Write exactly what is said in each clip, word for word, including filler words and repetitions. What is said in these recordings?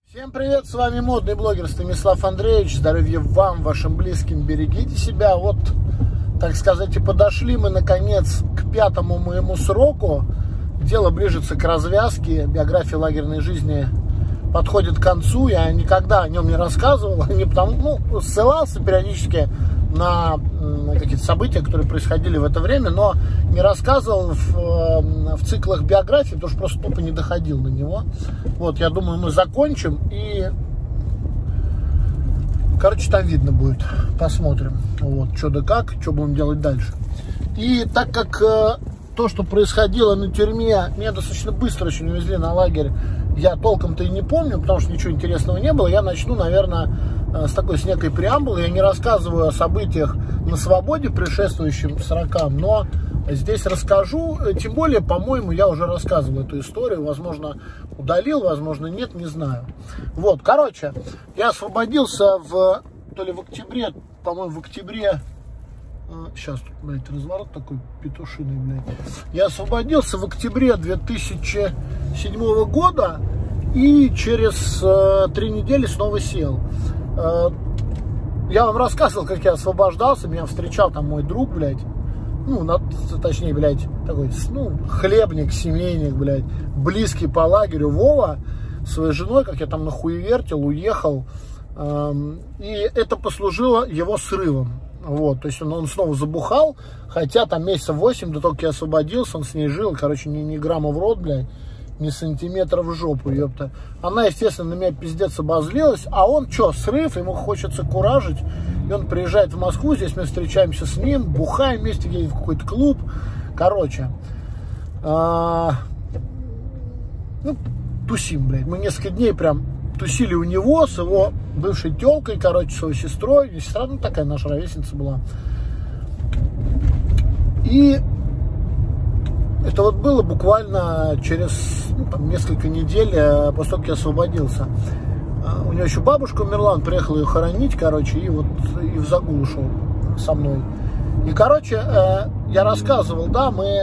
Всем привет, с вами модный блогер Станислав Андреевич. Здоровья вам, вашим близким, берегите себя. Вот, так сказать, и подошли мы, наконец, к пятому моему сроку. Дело ближется к развязке, биография лагерной жизни подходит к концу. Я никогда о нем не рассказывал, не потому, ну, ссылался периодически на какие-то события, которые происходили в это время, но не рассказывал в, в циклах биографии, потому что просто тупо не доходил до него. Вот, я думаю, мы закончим и, короче, там видно будет. Посмотрим, вот, что да как, что будем делать дальше. И так как э, то, что происходило на тюрьме, меня достаточно быстро очень увезли на лагерь, я толком-то и не помню, потому что ничего интересного не было. Я начну, наверное, с такой, с некой преамбулы. Я не рассказываю о событиях на свободе, предшествующим сорокам, но здесь расскажу. Тем более, по-моему, я уже рассказывал эту историю. Возможно, удалил, возможно, нет, не знаю. Вот, короче, я освободился в, то ли в октябре, по-моему, в октябре. Сейчас, блядь, разворот такой петушиный, блядь. Я освободился в октябре две тысячи седьмого года и через э, три недели снова сел. Э, я вам рассказывал, как я освобождался. Меня встречал там мой друг, блядь. Ну, на, точнее, блядь, такой, ну, хлебник, семейник, блядь, близкий по лагерю Вова, своей женой, как я там нахуевертил, уехал. Э, и это послужило его срывом. Вот, то есть он, он снова забухал, хотя там месяца восемь до того, как я освободился, он с ней жил, короче, ни, ни грамма в рот, блядь, ни сантиметра в жопу, ёпта. Она, естественно, на меня пиздец обозлилась, а он, чё, срыв, ему хочется куражить, и он приезжает в Москву, здесь мы встречаемся с ним, бухаем вместе, едем в какой-то клуб, короче, а, ну, тусим, блядь, мы несколько дней прям тусили у него с его бывшей тёлкой, короче, с его сестрой. И сестра, ну, такая наша ровесница была. И это вот было буквально через, ну, там, несколько недель после того, как я освободился. У него еще бабушка умерла, он приехал ее хоронить, короче, и вот и в загул ушел со мной. И, короче, я рассказывал, да, мы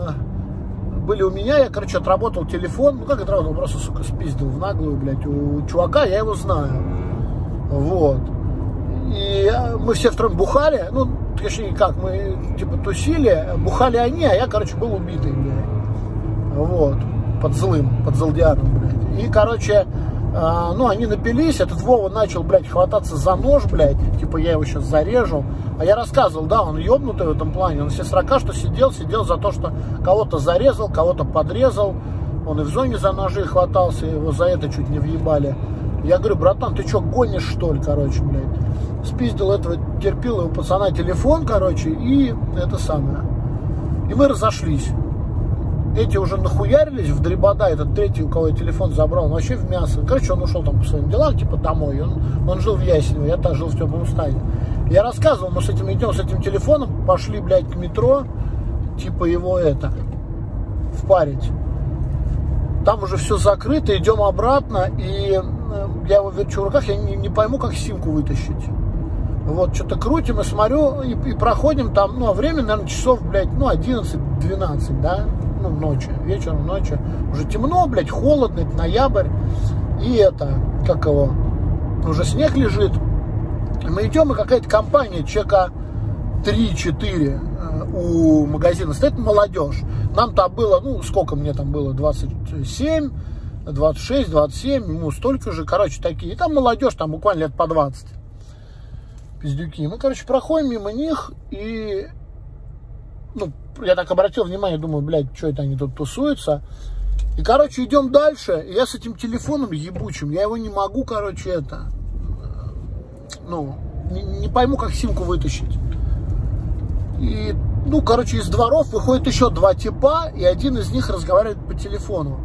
были у меня, я, короче, отработал телефон, ну, как отработал, просто, сука, спиздил в наглую, блядь, у чувака, я его знаю, вот, и мы все втроем бухали, ну, точнее, как, мы, типа, тусили, бухали они, а я, короче, был убитый, блядь, вот, под злым, под злодианом, блядь, и, короче, э, ну, они напились, этот Вова начал, блядь, хвататься за нож, блядь, типа, я его сейчас зарежу. А я рассказывал, да, он ебнутый в этом плане. Он все срока, что сидел, сидел за то, что кого-то зарезал, кого-то подрезал. Он и в зоне за ножи хватался, его за это чуть не въебали. Я говорю, братан, ты что, гонишь, что ли, короче, блядь? Спиздил этого терпилого пацана телефон, короче, и это самое. И мы разошлись. Эти уже нахуярились в дребода, этот третий, у кого я телефон забрал, он вообще в мясо. Короче, он ушел там по своим делам, типа домой. Он, он жил в Ясенево, я там жил в Теплом стане. Я рассказывал, мы с этим идем, с этим телефоном, пошли, блядь, к метро, типа его это, впарить. Там уже все закрыто, идем обратно, и я его верчу в руках, я не, не пойму, как симку вытащить. Вот, что-то крутим, и смотрю, и, и проходим там, ну, а время, наверное, часов, блядь, ну, одиннадцать-двенадцать, да, ну, ночи, вечером, ночью. Уже темно, блядь, холодно, это ноябрь, и это, как его, уже снег лежит. Мы идем, и какая-то компания, чека три-четыре у магазина стоит, молодежь. Нам-то было, ну, сколько мне там было, двадцать семь, двадцать шесть, двадцать семь, ну, столько же, короче, такие. И там молодежь, там буквально лет по двадцать. Пиздюки. Мы, короче, проходим мимо них, и, ну, я так обратил внимание, думаю, блядь, что это они тут тусуются. И, короче, идем дальше, и я с этим телефоном ебучим, я его не могу, короче, это... Ну, не, не пойму, как симку вытащить. И, ну, короче, из дворов выходит еще два типа, и один из них разговаривает по телефону.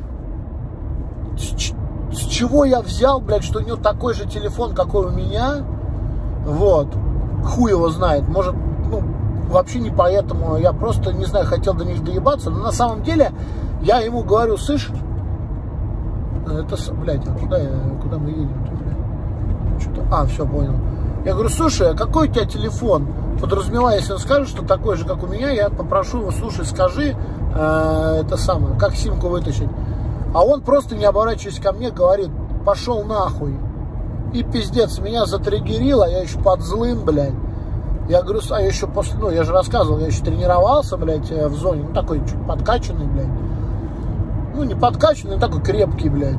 С, с чего я взял, блядь, что у него такой же телефон, какой у меня? Вот. Хуй его знает. Может, ну, вообще не поэтому. Я просто, не знаю, хотел до них доебаться. Но на самом деле, я ему говорю, слышь, это, блядь, а куда, я, куда мы едем-то, блядь? Что-то... А, все, понял. Я говорю, слушай, а какой у тебя телефон? Подразумевая, если он скажет, что такой же, как у меня, я попрошу его, слушай, скажи, э, это самое, как симку вытащить. А он просто, не оборачиваясь ко мне, говорит, пошел нахуй. И пиздец, меня затриггерило, я еще под злым, блядь. Я говорю, а я еще после, ну, я же рассказывал, я еще тренировался, блядь, в зоне, ну, такой чуть подкачанный, блядь. Ну, не подкачанный, такой крепкий, блядь.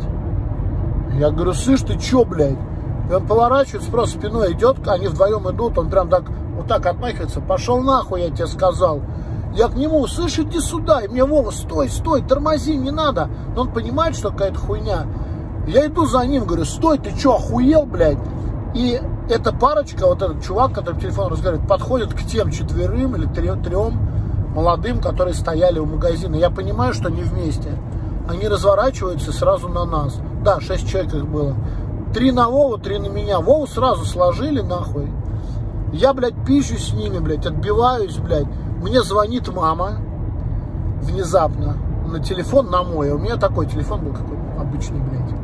Я говорю, слышь, ты че, блядь? И он поворачивается, просто спиной идет, они вдвоем идут, он прям так, вот так отмахивается. Пошел нахуй, я тебе сказал. Я к нему, слышь, иди сюда. И мне, Вова, стой, стой, тормози, не надо. Но он понимает, что какая-то хуйня. Я иду за ним, говорю, стой, ты че, охуел, блядь? И эта парочка, вот этот чувак, который по телефону разговаривает, подходит к тем четверым или трем, трем молодым, которые стояли у магазина. Я понимаю, что они вместе. Они разворачиваются сразу на нас. Да, шесть человек их было. Три на Вову, три на меня. Вову сразу сложили, нахуй. Я, блядь, пищусь с ними, блядь, отбиваюсь, блядь. Мне звонит мама внезапно на телефон, на мой. У меня такой телефон был какой-то обычный,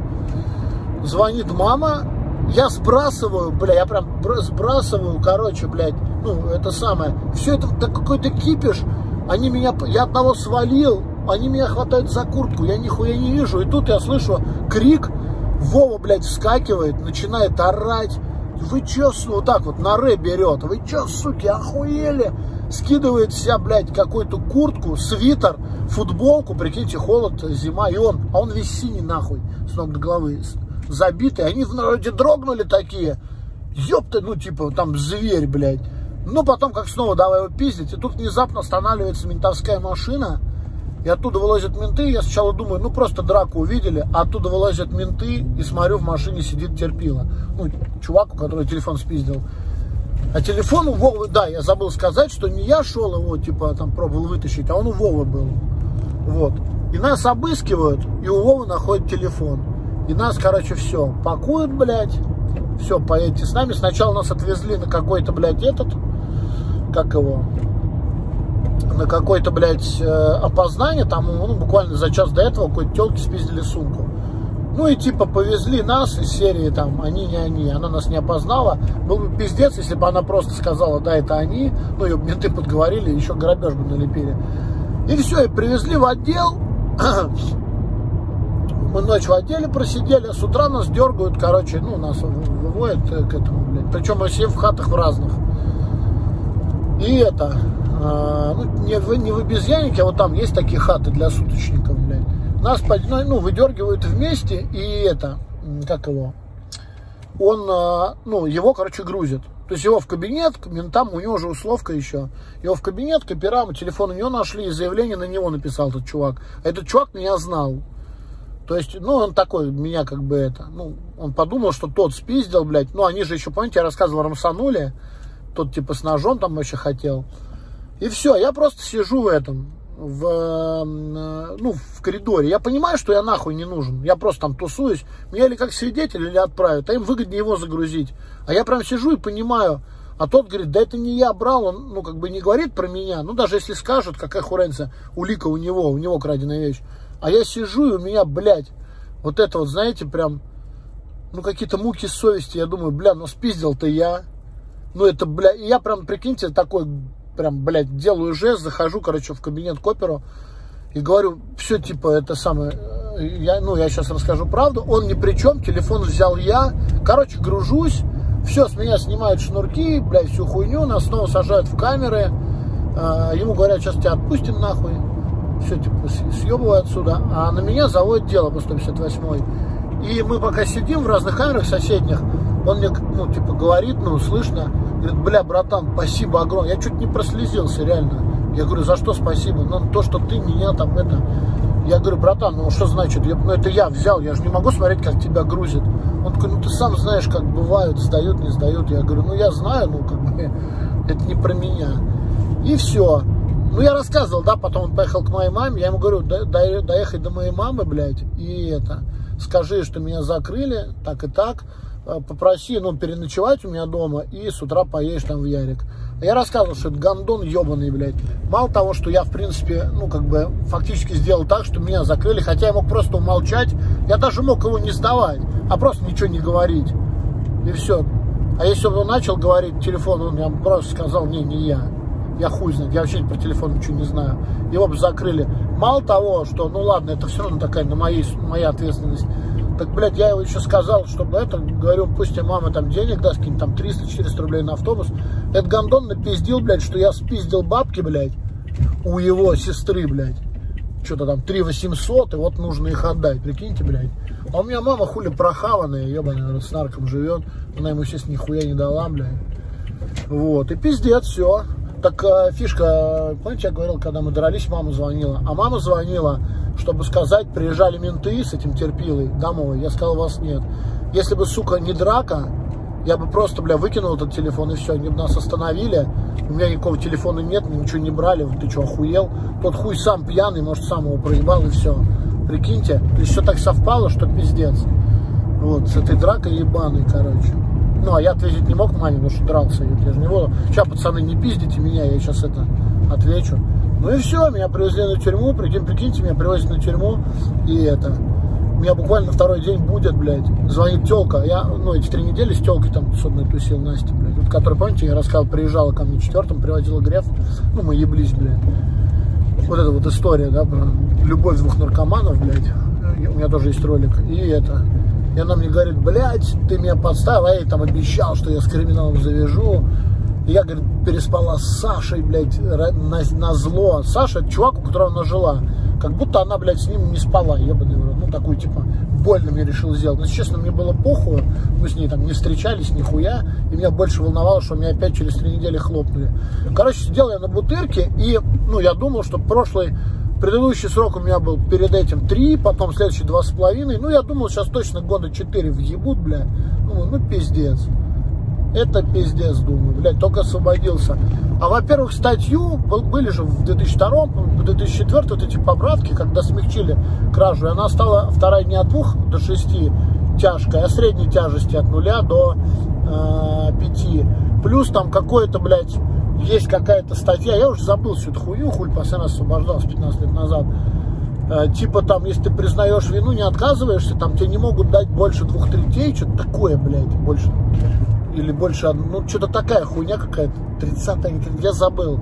блядь. Звонит мама, я сбрасываю, бля, я прям сбрасываю, короче, блядь, ну, это самое. Все это да, какой-то кипиш. Они меня, я одного свалил, они меня хватают за куртку, я нихуя не вижу. И тут я слышу крик, Вова, блядь, вскакивает, начинает орать. Вы чё, вот так вот, на ре берет. Вы чё, суки, охуели? Скидывает вся, блядь, какую-то куртку, свитер, футболку, прикиньте, холод, зима. И он, а он весь синий, нахуй, с ног до головы, забитый. Они вроде дрогнули такие. Ёпта, ну, типа, там, зверь, блядь. Ну, потом, как снова, давай его пиздить. И тут внезапно останавливается ментовская машина. И оттуда вылазят менты, я сначала думаю, ну просто драку увидели, а оттуда вылазят менты, и смотрю, в машине сидит терпила. Ну, чувак, у которого телефон спиздил. А телефон у Вовы, да, я забыл сказать, что не я шел его, типа, там, пробовал вытащить, а он у Вовы был. Вот. И нас обыскивают, и у Вовы находят телефон. И нас, короче, все, пакуют, блядь, все, поедете с нами. Сначала нас отвезли на какой-то, блядь, этот, как его... на какое-то, блядь, опознание, там, ну, буквально за час до этого какой-то тёлке спиздили сумку. Ну и типа повезли нас из серии, там, они не они, она нас не опознала. Был бы пиздец, если бы она просто сказала, да, это они, ну, ее менты подговорили, еще грабеж бы налепили. И все, и привезли в отдел. Мы ночь в отделе просидели, а с утра нас дергают, короче, ну, нас выводят к этому, блядь. Причем мы все в хатах в разных. И это... Ну, не в, не в обезьяннике, а вот там есть такие хаты для суточников, блядь. Нас, ну, выдергивают вместе, и это, как его, он, ну, его, короче, грузят. То есть его в кабинет, к ментам, у него же условка еще. Его в кабинет, к операм, телефон у него нашли, и заявление на него написал этот чувак. А этот чувак меня знал. То есть, ну, он такой, меня как бы это, ну, он подумал, что тот спиздил, блядь. Ну, они же еще, помните, я рассказывал, рамсанули. Тот, типа, с ножом там вообще хотел. И все, я просто сижу в этом, в, ну, в коридоре. Я понимаю, что я нахуй не нужен. Я просто там тусуюсь. Меня или как свидетель, или отправят. А им выгоднее его загрузить. А я прям сижу и понимаю. А тот говорит, да это не я брал. Он, ну, как бы не говорит про меня. Ну, даже если скажут, какая хуранца, улика у него, у него краденая вещь. А я сижу, и у меня, блядь, вот это вот, знаете, прям, ну, какие-то муки совести. Я думаю, бля, ну, спиздил-то я. Ну, это, бля, и я прям, прикиньте, такой... Прям, блядь, делаю жест, захожу, короче, в кабинет к оперу и говорю, все, типа, это самое, я, ну, я сейчас расскажу правду, он ни при чем, телефон взял я, короче, гружусь, все, с меня снимают шнурки, блядь, всю хуйню, нас снова сажают в камеры, э, ему говорят, сейчас тебя отпустим нахуй, все, типа, съебывай отсюда, а на меня заводят дело по сто пятьдесят восьмой. И мы пока сидим в разных камерах соседних, он мне, ну, типа, говорит, ну, слышно, говорит, бля, братан, спасибо огромное. Я чуть не прослезился, реально. Я говорю, за что спасибо? Ну, то, что ты меня там, это... Я говорю, братан, ну, что значит? Я, ну, это я взял, я же не могу смотреть, как тебя грузят. Он такой, ну, ты сам знаешь, как бывают, сдают, не сдают. Я говорю, ну, я знаю, ну, как бы, это не про меня. И все. Ну, я рассказывал, да, потом он поехал к моей маме, я ему говорю, до, до, доехай до моей мамы, блядь, и это, скажи, что меня закрыли, так и так, попроси, ну, переночевать у меня дома, и с утра поедешь там в Ярик. Я рассказывал, что это гандон ебаный, блядь. Мало того, что я, в принципе, ну, как бы, фактически сделал так, что меня закрыли, хотя я мог просто умолчать, я даже мог его не сдавать, а просто ничего не говорить, и все. А если бы он начал говорить телефон, он я просто сказал, не, не я. Я хуй знает, я вообще про телефон ничего не знаю. Его бы закрыли. Мало того, что, ну ладно, это все равно такая на моей, моя ответственность. Так, блядь, я его еще сказал, чтобы это, говорю, пусть тебе мама там денег даст, какие-нибудь там триста-четыреста рублей на автобус. Этот гандон напиздил, блядь, что я спиздил бабки, блядь, у его сестры, блядь. Что-то там три восемьсот, и вот нужно их отдать, прикиньте, блядь. А у меня мама хули прохаванная, ебаная, с нарком живет. Она ему, естественно, нихуя не дала, блядь. Вот, и пиздец, все. Так э, фишка, помните, я говорил, когда мы дрались, мама звонила. А мама звонила, чтобы сказать, приезжали менты с этим терпилой домой. Я сказал, вас нет. Если бы, сука, не драка, я бы просто, бля, выкинул этот телефон и все. Они бы нас остановили. У меня никакого телефона нет, ничего не брали. Ты что, охуел? Тот хуй сам пьяный, может, сам его проебал и все. Прикиньте. То есть все так совпало, что пиздец. Вот, с этой дракой ебаной, короче. Ну, а я ответить не мог маме, потому что дрался. Я же не буду. Сейчас, пацаны, не пиздите меня, я сейчас это отвечу. Ну и все, меня привезли на тюрьму. Прикинь, прикиньте, меня привозят на тюрьму. И это... Меня буквально на второй день будет, блядь, звонит тёлка. Я, ну, эти три недели с тёлкой там особенно тусил, Настя, блядь. Вот, которая, помните, я рассказал, приезжала ко мне четвертым, приводила Греф. Ну, мы еблись, блядь. Вот эта вот история, да, про любовь двух наркоманов, блядь. У меня тоже есть ролик. И это... И она мне говорит, блядь, ты меня подставил, а я ей там обещал, что я с криминалом завяжу. И я, говорит, переспала с Сашей, блядь, на, на зло. Саша, это чувак, у которого она жила. Как будто она, блядь, с ним не спала, ебаный в рот. Ну, такую, типа, больно мне решил сделать. Но, если честно, мне было похуй. Мы с ней там не встречались, нихуя. И меня больше волновало, что меня опять через три недели хлопнули. Короче, сидел я на бутырке. И, ну, я думал, что прошлый... Предыдущий срок у меня был перед этим три, потом следующий два с половиной. Ну, я думал, сейчас точно года четыре въебут, бля. Ну, ну, пиздец. Это пиздец, думаю, блядь, только освободился. А, во-первых, статью были же в две тысячи втором, в две тысячи четвёртом вот эти поправки, когда смягчили кражу. И она стала вторая не от двух до шести тяжкой, а средней тяжести от нуля до э, пяти. Плюс там какое-то, блядь, есть какая-то статья, я уже забыл всю эту хуйню, хуй последний раз освобождался пятнадцать лет назад. Э, типа там, если ты признаешь вину, не отказываешься, там тебе не могут дать больше двух третей, что-то такое, блядь, больше, или больше, ну, что-то такая хуйня какая-то, тридцатая, я забыл.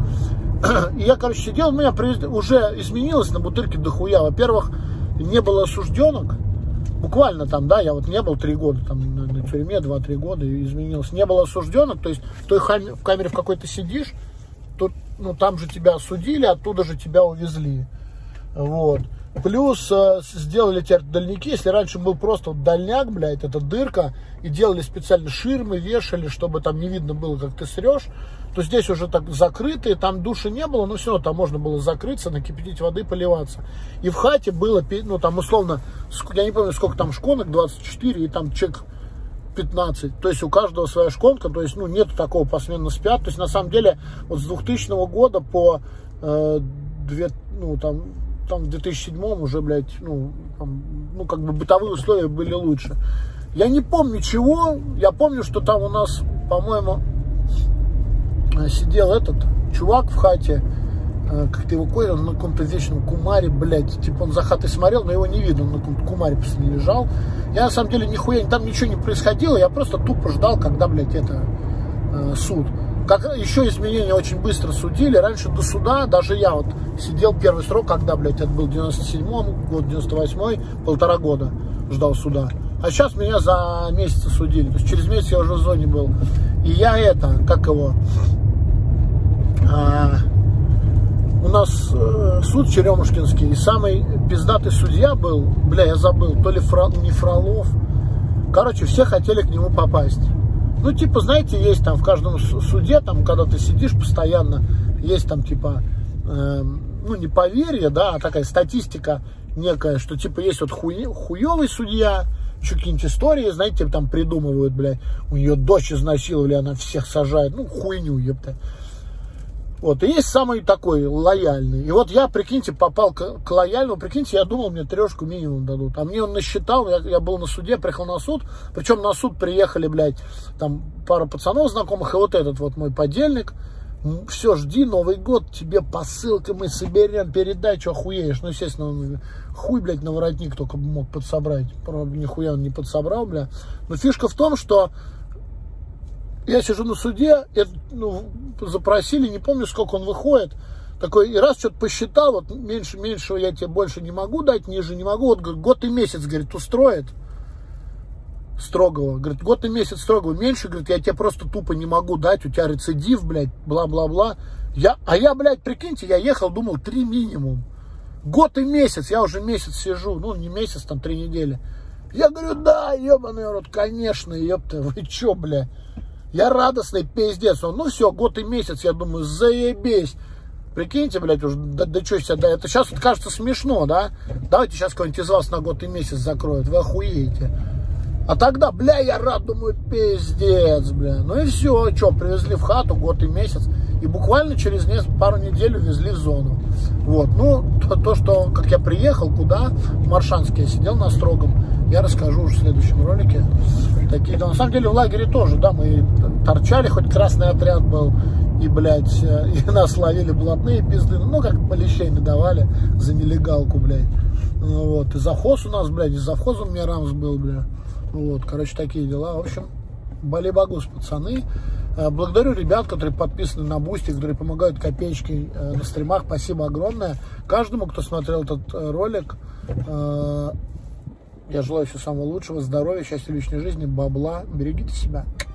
И я, короче, сидел, у меня уже изменилось на бутырке дохуя. Во-первых, не было осужденок. Буквально там, да, я вот не был три года там на, на тюрьме, два-три года, и изменилось. Не было осужденок, то есть ты в камере в какой-то сидишь, тут, ну, там же тебя осудили, оттуда же тебя увезли. Вот. Плюс э, сделали теперь дальники. Если раньше был просто вот дальняк, блядь, это дырка, и делали специально ширмы, вешали, чтобы там не видно было, как ты срешь, то здесь уже так закрытые, там души не было, но все равно там можно было закрыться, накипятить воды, поливаться. И в хате было, ну, там условно, я не помню, сколько там шконок, двадцать четыре, и там чек пятнадцать. То есть у каждого своя шконка, то есть, ну, нету такого посменно спят. То есть, на самом деле, вот с двухтысячного года по э, две, ну, там, там в две тысячи седьмом уже, блядь, ну, там, ну, как бы бытовые условия были лучше. Я не помню чего, я помню, что там у нас, по-моему, сидел этот чувак в хате, как-то его коин, он на каком-то вечном кумаре, блядь, типа он за хатой смотрел, но его не видно, он на каком-то кумаре просто лежал. Я, на самом деле, нихуя, там ничего не происходило, я просто тупо ждал, когда, блядь, это, э, суд. Как еще изменения очень быстро судили. Раньше до суда, даже я вот сидел первый срок, когда, блядь, это был девяносто седьмой год, девяносто восьмой, полтора года ждал суда. А сейчас меня за месяц судили. То есть через месяц я уже в зоне был. И я это, как его, а, у нас э, суд Черемушкинский, и самый пиздатый судья был, бля, я забыл, то ли Фра, не Фролов. Короче, все хотели к нему попасть. Ну, типа, знаете, есть там в каждом суде, там, когда ты сидишь постоянно, есть там, типа, э, ну, не поверье, да, а такая статистика некая, что, типа, есть вот хуй, хуёвый судья, еще какие-нибудь истории, знаете, там придумывают, блядь, у нее дочь изнасиловали, она всех сажает, ну, хуйню, ебта. Вот, и есть самый такой лояльный. И вот я, прикиньте, попал к, к лояльному, прикиньте, я думал, мне трешку минимум дадут. А мне он насчитал, я, я был на суде, приехал на суд, причем на суд приехали, блядь, там пара пацанов знакомых, и вот этот вот мой подельник. Все, жди, Новый год, тебе посылка, мы соберем, передай, что охуеешь. Ну, естественно, он хуй, блядь, на воротник только мог подсобрать. Правда, нихуя он не подсобрал, бля. Но фишка в том, что я сижу на суде, это, ну, запросили, не помню, сколько он выходит. Такой, и раз что-то посчитал, вот меньше, меньшего я тебе больше не могу дать, ниже не могу. Вот год и месяц, говорит, устроит. строгого. Говорит, год и месяц строгого меньше, говорит, я тебе просто тупо не могу дать, у тебя рецидив, блядь, бла-бла-бла. Я, а я, блядь, прикиньте, я ехал, думал, три минимум. Год и месяц, я уже месяц сижу, ну, не месяц, там, три недели. Я говорю, да, ебаный рот, конечно, ебта, вы чё, бля? Я радостный пиздец. Он, ну все, год и месяц, я думаю, заебись. Прикиньте, блядь, уже, да, да что себя, да, это сейчас вот кажется смешно, да? Давайте сейчас кого-нибудь из вас на год и месяц закроют, вы охуеете. А тогда, бля, я рад, думаю, пиздец, бля. Ну и все, что, привезли в хату год и месяц. И буквально через несколько, пару недель увезли в зону. Вот, ну, то, то, что, как я приехал, куда, в Моршанске, я сидел на строгом, я расскажу уже в следующем ролике. Такие, да, на самом деле в лагере тоже, да, мы торчали, хоть красный отряд был, и, блядь, и нас ловили блатные пизды, ну, как полищей надавали за нелегалку, блядь. Вот, и завхоз у нас, блядь, и завхоз у меня Рамс был, блядь. Вот, короче, такие дела. В общем, бали-багус, пацаны. Благодарю ребят, которые подписаны на Бусти, которые помогают копеечкой на стримах. Спасибо огромное. Каждому, кто смотрел этот ролик, я желаю всего самого лучшего, здоровья, счастья, личной жизни, бабла. Берегите себя.